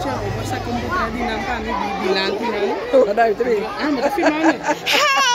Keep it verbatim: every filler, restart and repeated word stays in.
Tiago, basta como trading ng kami, bibilang ko na. Wala ito eh. Ah, matafi man.